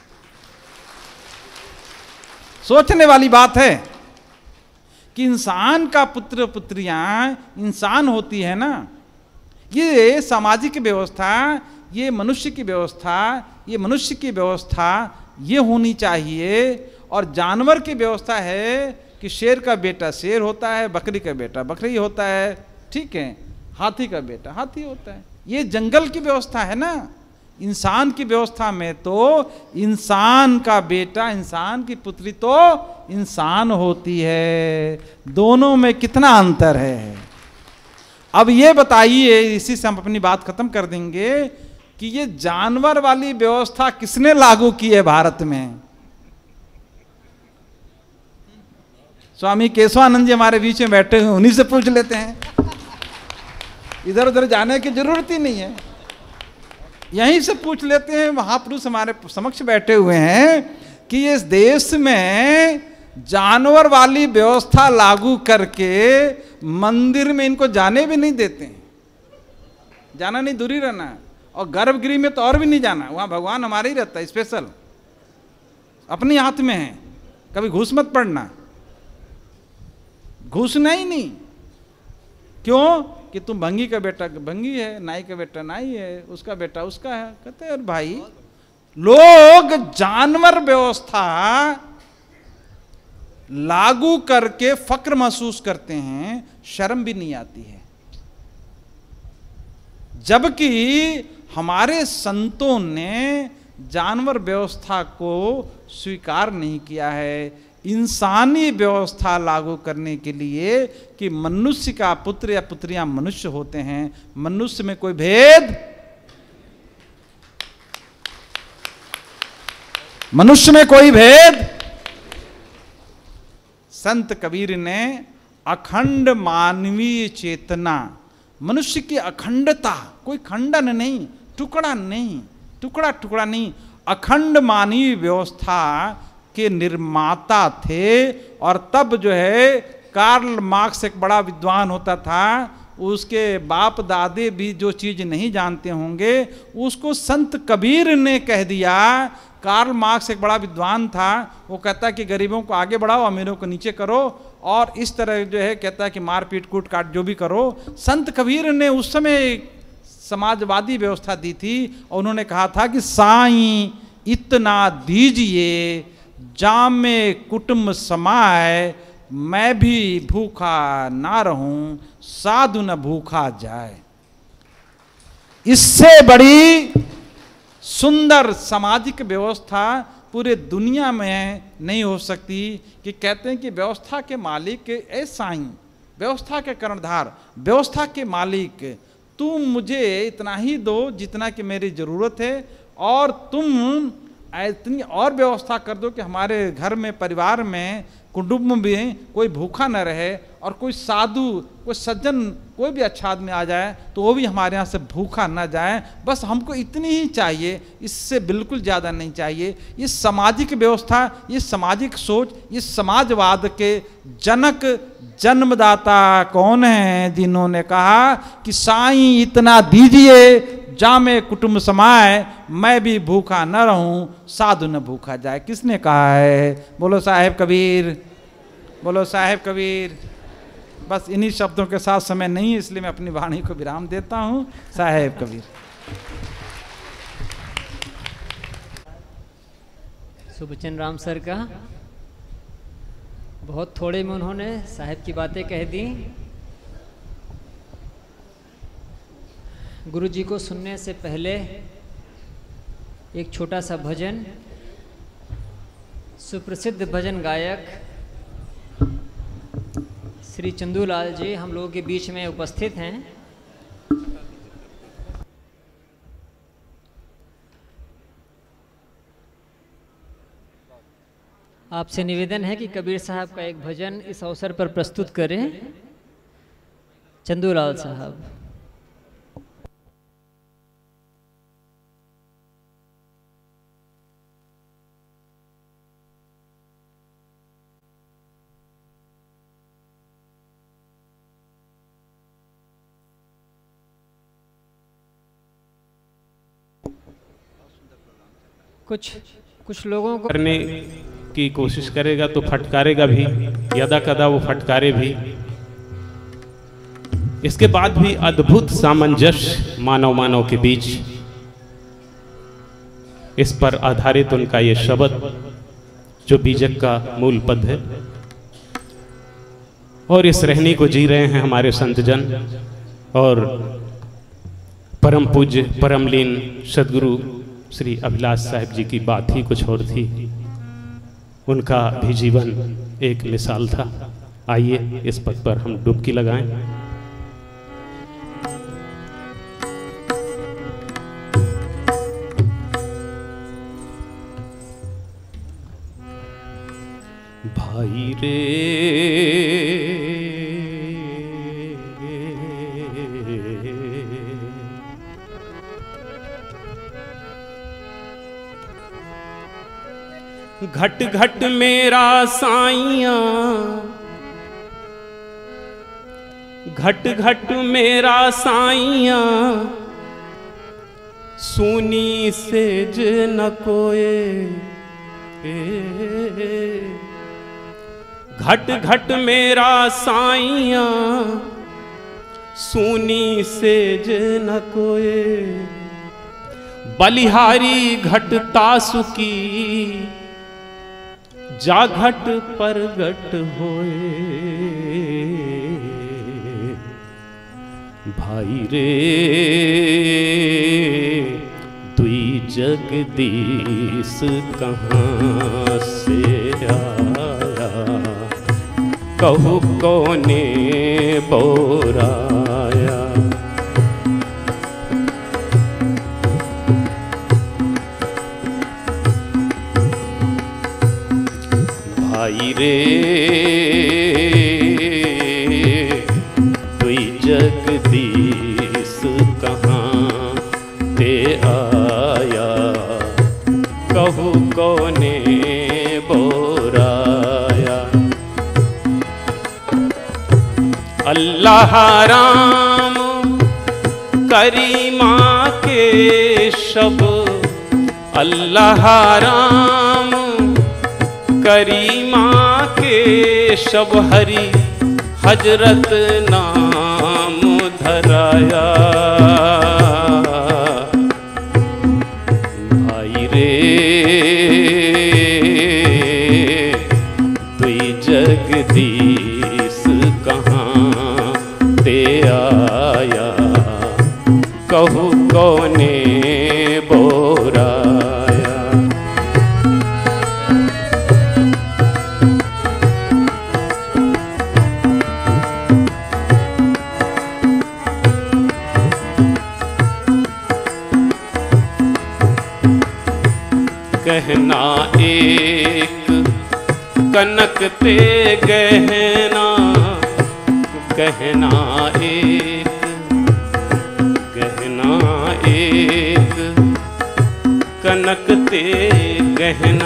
सोचने वाली बात है कि इंसान का पुत्र पुत्रियां इंसान होती है ना। ये सामाजिक व्यवस्था, ये मनुष्य की व्यवस्था, ये मनुष्य की व्यवस्था ये होनी चाहिए। और जानवर की व्यवस्था है कि शेर का बेटा शेर होता है, बकरी का बेटा बकरी होता है, ठीक है, हाथी का बेटा हाथी होता है। ये जंगल की व्यवस्था है ना। इंसान की व्यवस्था में तो इंसान का बेटा इंसान की पुत्री तो इंसान होती है। दोनों में कितना अंतर है। अब ये बताइए, इसी से हम अपनी बात खत्म कर देंगे कि ये जानवर वाली व्यवस्था किसने लागू की है भारत में? स्वामी केशवानंद जी हमारे बीच में बैठे हुए, उन्हीं से पूछ लेते हैं। इधर उधर जाने की जरूरत ही नहीं है, यहीं से पूछ लेते हैं। महापुरुष हमारे समक्ष बैठे हुए हैं कि इस देश में जानवर वाली व्यवस्था लागू करके मंदिर में इनको जाने भी नहीं देते हैं। जाना नहीं, दूरी रहना है। और गर्भगृह में तो और भी नहीं जाना, वहाँ भगवान हमारे ही रहता है स्पेशल, अपने हाथ में है। कभी घूस मत पड़ना, घूसना ही नहीं। क्यों? कि तुम भंगी का बेटा भंगी है, नाई का बेटा नाई है, उसका बेटा उसका है। कहते हैं भाई, लोग जानवर व्यवस्था लागू करके फक्र महसूस करते हैं, शर्म भी नहीं आती है। जबकि हमारे संतों ने जानवर व्यवस्था को स्वीकार नहीं किया है। इंसानी व्यवस्था लागू करने के लिए कि मनुष्य का पुत्र या पुत्रियां मनुष्य होते हैं, मनुष्य में कोई भेद, मनुष्य में कोई भेद। संत कबीर ने अखंड मानवीय चेतना, मनुष्य की अखंडता, कोई खंडन नहीं, टुकड़ा नहीं, टुकड़ा टुकड़ा नहीं, अखंड मानवीय व्यवस्था के निर्माता थे। और तब जो है कार्ल मार्क्स एक बड़ा विद्वान होता था, उसके बाप दादे भी जो चीज़ नहीं जानते होंगे उसको संत कबीर ने कह दिया। कार्ल मार्क्स एक बड़ा विद्वान था, वो कहता है कि गरीबों को आगे बढ़ाओ, अमीरों को नीचे करो, और इस तरह जो है कहता है कि मार पीट कूट काट जो भी करो। संत कबीर ने उस समय समाजवादी व्यवस्था दी थी और उन्होंने कहा था कि साईं इतना दीजिए जामे कुटुंब समाए, मैं भी भूखा ना रहूं, साधु न भूखा जाए। इससे बड़ी सुंदर सामाजिक व्यवस्था पूरे दुनिया में नहीं हो सकती। कि कहते हैं कि व्यवस्था के मालिक ए साईं, व्यवस्था के कर्णधार, व्यवस्था के मालिक, तुम मुझे इतना ही दो जितना कि मेरी ज़रूरत है, और तुम इतनी और व्यवस्था कर दो कि हमारे घर में परिवार में कुटुंब में कोई भूखा न रहे, और कोई साधु कोई सज्जन कोई भी अच्छा आदमी आ जाए तो वो भी हमारे यहाँ से भूखा न जाए। बस हमको इतनी ही चाहिए, इससे बिल्कुल ज़्यादा नहीं चाहिए। ये सामाजिक व्यवस्था, ये सामाजिक सोच, ये समाजवाद के जनक जन्मदाता कौन हैं? जिन्होंने कहा कि साईं इतना दीजिए जामे कुटुंब समाए, मैं भी भूखा न रहूं, साधु न भूखा जाए। किसने कहा है? बोलो साहेब कबीर, बोलो साहेब कबीर। बस इन्हीं शब्दों के साथ समय नहीं है, इसलिए मैं अपनी वाणी को विराम देता हूं। साहेब कबीर। सुबचन राम सर का बहुत थोड़े में उन्होंने साहेब की बातें कह दी। गुरु जी को सुनने से पहले एक छोटा सा भजन सुप्रसिद्ध भजन गायक श्री चंदूलाल जी हम लोगों के बीच में उपस्थित हैं। आपसे निवेदन है कि कबीर साहब का एक भजन इस अवसर पर प्रस्तुत करें। चंदूलाल साहब। कुछ लोगों को करने की कोशिश करेगा तो फटकारेगा भी, यदा कदा वो फटकारे भी। इसके बाद भी अद्भुत सामंजस्य मानव के बीच, इस पर आधारित उनका ये शब्द जो बीजक का मूल पद है, और इस रहनी को जी रहे हैं हमारे संतजन। और परम पूज्य परमलीन सदगुरु श्री अभिलाष साहब जी की बात ही कुछ और थी। उनका भी जीवन एक मिसाल था। आइए इस पद पर हम डुबकी लगाएं। भाई रे घट घट मेरा साइया, घट घट मेरा साइया, सुनी सेज न कोए। घट घट मेरा साइया, सुनी सेज न कोए। बलिहारी घट तासुकी, जा घट परगट होए। भाई रे दुई जगदीश कहाँ से आया, कहू कौने बोराया। भाई रे दुई जगदीश कहाँ ते आया, कहू कौने बोराया। अल्लाह राम करीमा के शब, अल्लाह राम करीमा के शब, हरी हजरत नाम धराया। भाई रे दुई जगदीश कहाँ ते आया, कहू कौने बोराया। गहना एक कनक ते गहना, गहना एक, गहना एक कनक ते गहना।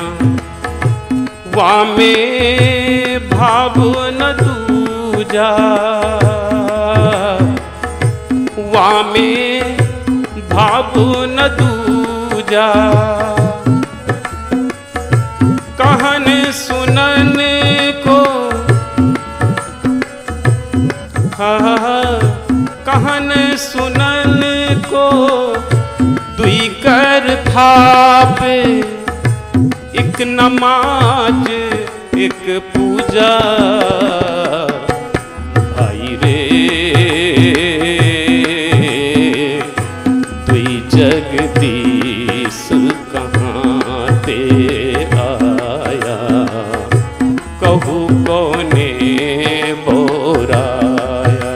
वामे भाव न दूजा, वामे भाव न दूजा। कहन सुनन को, कहन सुनन को दुई कर थापे। एक नमाज एक पूजा। भाई रे ते आया, कहू कोने बोराया।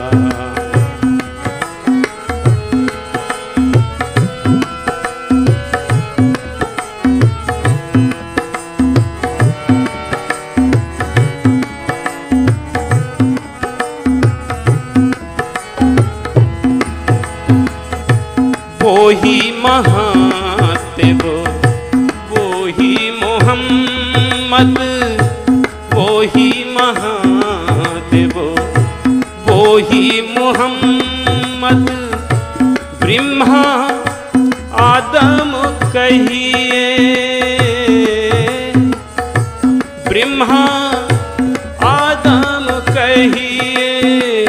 वो ही महादेव, वो ही मोहम्मद, वो ही महादेव, वो ही मोहम्मद, ब्रह्मा आदम कहिए, ब्रह्मा आदम कहिए,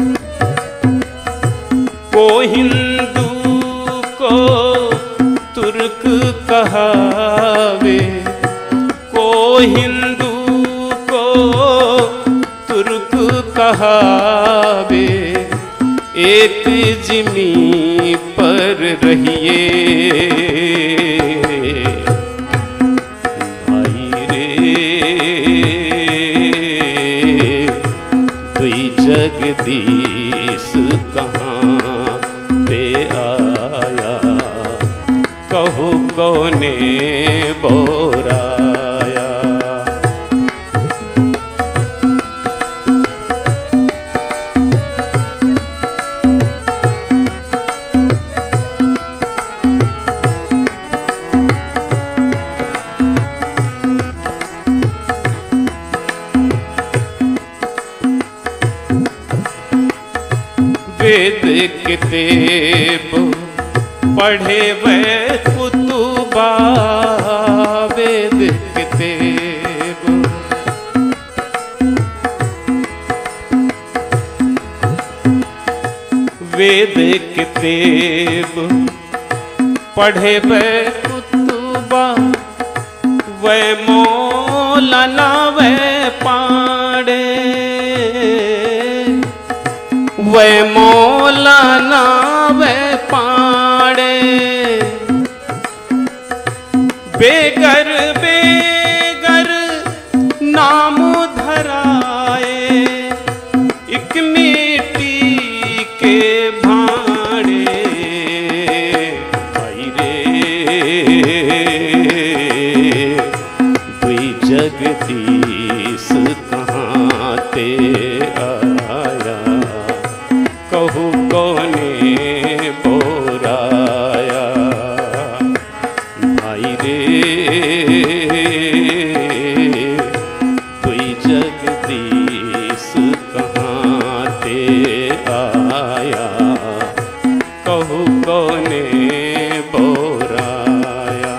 को हिंदू को तुर्क कहावे, को हिंदू को तुर्क कहावे, एक जिमी पर रहिए भाई रे, दुई जगदीश कहाँ पे आया, कहू कोने बोराया। वेद किताब पढ़े वे कुतुबा, वेद किताब वेद किताब पढ़े वे कुतुबा, वे मौलाना वे पाड़े, वे मौलाना वे पाड़े, बेगर बेगर नाम धराए, एक मिट्टी के भाड़े, भाई रे दुई जगदीश कहाँ ते आया, कहू कोने बोराया, भाई रे कोई जगदीश कहाँ ते आया, कहू कोने बोराया।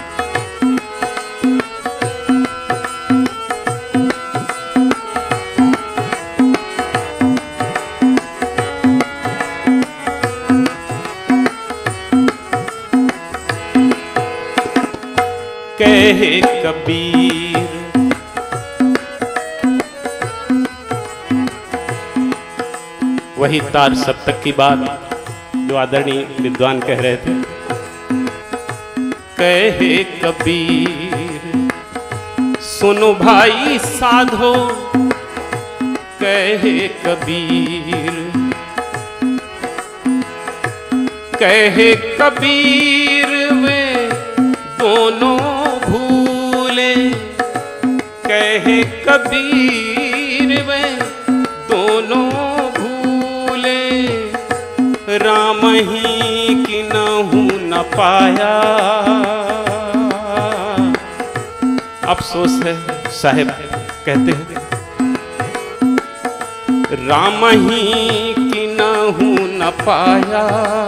कहे कबीर वही तार सप्तक की बात जो आदरणीय विद्वान कह रहे थे। कहे कबीर सुनो भाई साधो, कहे कबीर, कहे कबीर वे दोनों भूले, कहे कबीर वे दोनों भूले, राम ही कि नहु न पाया। अफसोस है साहेब कहते हैं राम ही कि नहु न पाया।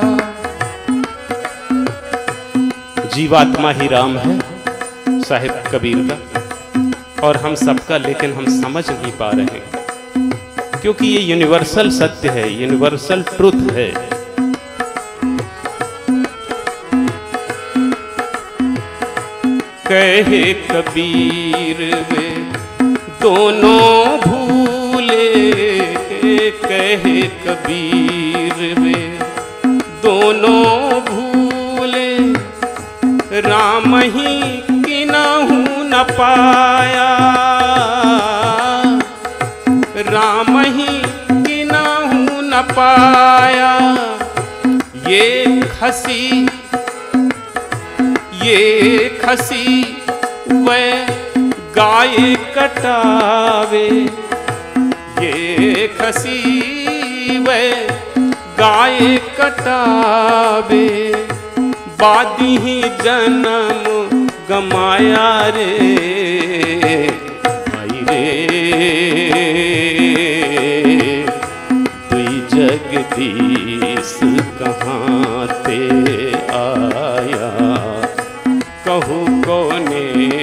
जीवात्मा ही राम है साहिब कबीर का और हम सबका, लेकिन हम समझ नहीं पा रहे हैं क्योंकि ये यूनिवर्सल सत्य है, यूनिवर्सल ट्रुथ है। कहे कबीर वे दोनों भूले, कहे कबीर वे दोनों भूले, राम ही कि न पाया, राम ही किनाहू न पाया। ये खसी वह गाय कटावे, ये खसी वह गाय कटावे। बादी ही जन्म गमाया रे भाई रे, दुई जगदीश कहाँ ते आया, कहू कोने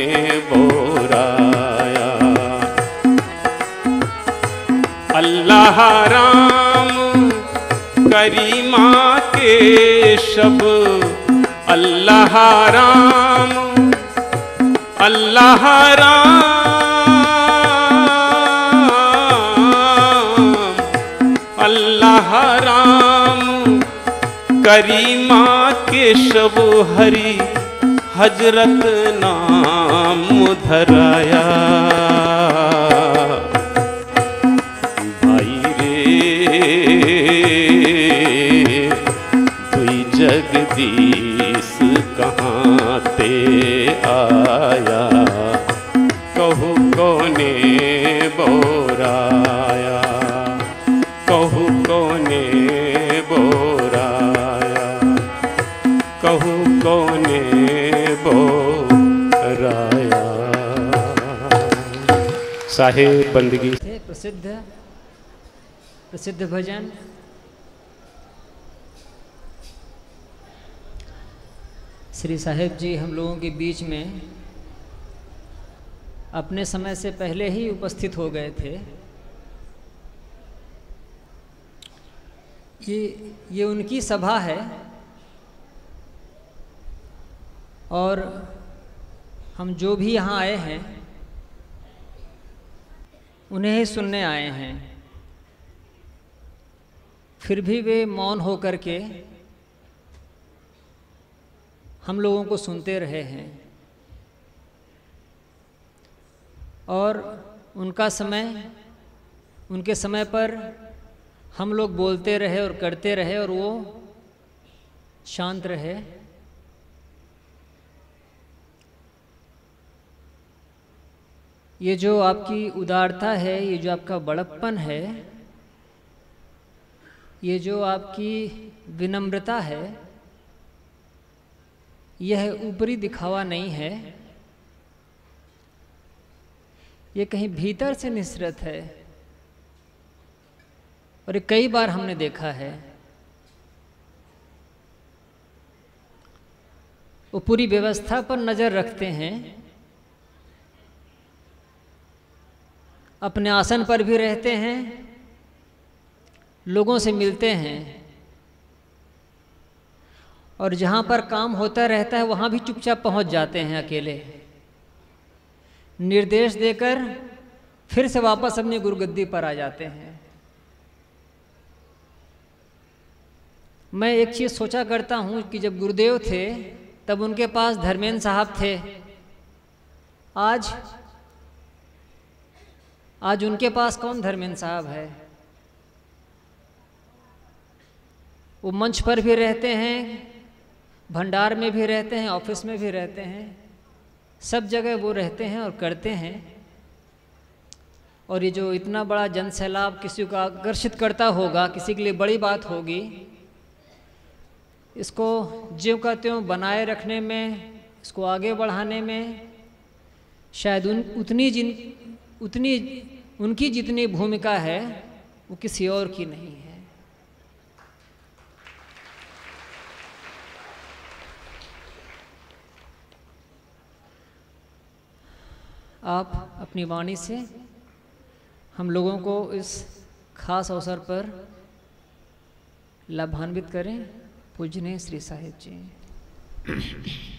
बोराया। अल्लाह राम करीमा के शब, अल्लाह राम अल्लाह राम अल्लाह राम करीमा के शब हरि हजरत नाम धराया। भाई रे दुई जगदीश कहाँ ते आया, कहू कोने बोराया, कहू कोने बोराया, कहू कोने बोराया। साहेब बंदगी प्रसिद्ध भजन श्री साहेब जी हम लोगों के बीच में अपने समय से पहले ही उपस्थित हो गए थे। ये उनकी सभा है और हम जो भी यहाँ आए हैं उन्हें ही सुनने आए हैं। फिर भी वे मौन होकर के हम लोगों को सुनते रहे हैं और उनका समय, उनके समय पर हम लोग बोलते रहे और करते रहे और वो शांत रहे। ये जो आपकी उदारता है, ये जो आपका बड़प्पन है, ये जो आपकी विनम्रता है, यह ऊपरी दिखावा नहीं है, ये कहीं भीतर से निसरत है। और ये कई बार हमने देखा है। वो पूरी व्यवस्था पर नज़र रखते हैं, अपने आसन पर भी रहते हैं, लोगों से मिलते हैं और जहाँ पर काम होता रहता है वहाँ भी चुपचाप पहुँच जाते हैं अकेले, निर्देश देकर फिर से वापस अपनी गुरुगद्दी पर आ जाते हैं। मैं एक चीज़ सोचा करता हूँ कि जब गुरुदेव थे तब उनके पास धर्मेंद्र साहब थे, आज उनके पास कौन धर्मेंद्र साहब है। वो मंच पर भी रहते हैं, भंडार में भी रहते हैं, ऑफिस में भी रहते हैं, सब जगह वो रहते हैं और करते हैं। और ये जो इतना बड़ा जन सैलाब किसी को आकर्षित करता होगा, किसी के लिए बड़ी बात होगी, इसको ज्यों का त्यों बनाए रखने में, इसको आगे बढ़ाने में शायद उनकी जितनी भूमिका है वो किसी और की नहीं है। आप अपनी वाणी से हम लोगों को इस खास अवसर पर लाभान्वित करें। पूजनीय श्री साहेब जी।